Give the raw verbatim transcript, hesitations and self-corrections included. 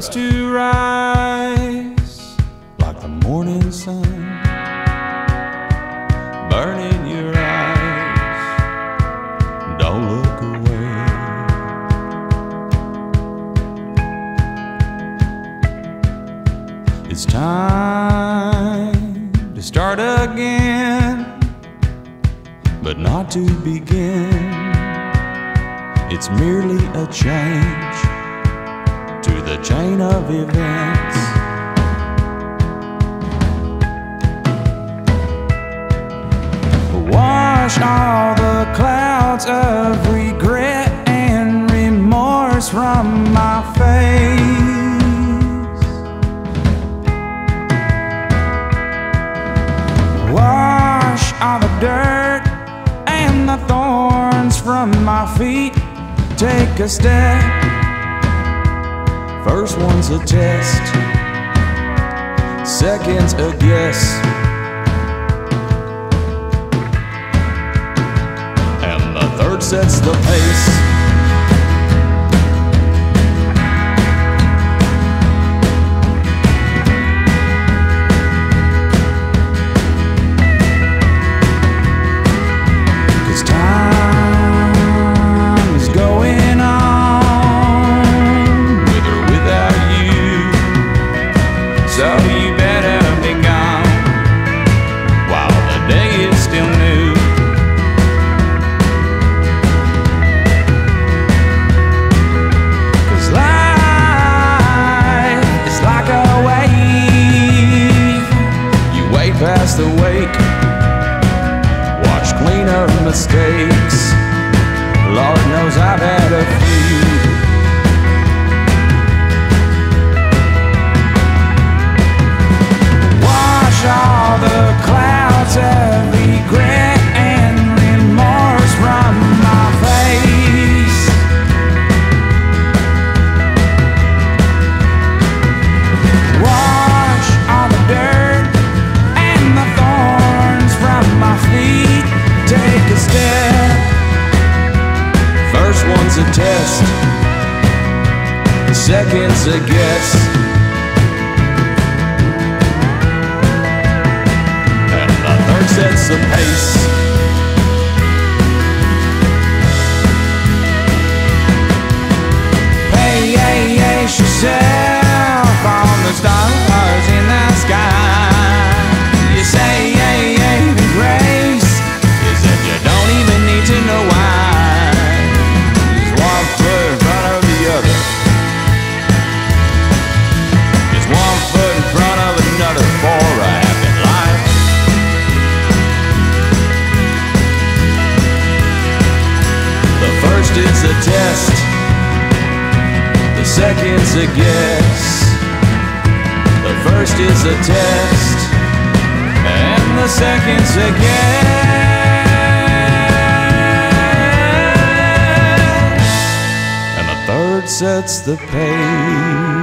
just to rise like the morning sun, burning your eyes. Don't look away. It's time to start again, but not to begin. It's merely a change to the chain of events. Wash all the clouds of regret and remorse from my face. Wash all the dirt and the thorns from my feet. Take a step. First one's a test, second's a guess, and the third sets the pace. So you better be gone while the day is still new. 'Cause life is like a wave. You wade past the wake, watch clean up mistakes. Lord knows I've had a few. All the clouds of regret and remorse from my face. Wash all the dirt and the thorns from my feet. Take a step. First one's a test, the second's a guess. Sets the pace. Hey, hey, ace yourself on the stars in the sky. You say, hey, hey, the grace is that you don't even need to know why. Just one foot in front of the other, just one foot in front of another for a happy life. First is a test, the second's a guess. The first is a test, and the second's a guess. And the third sets the pace.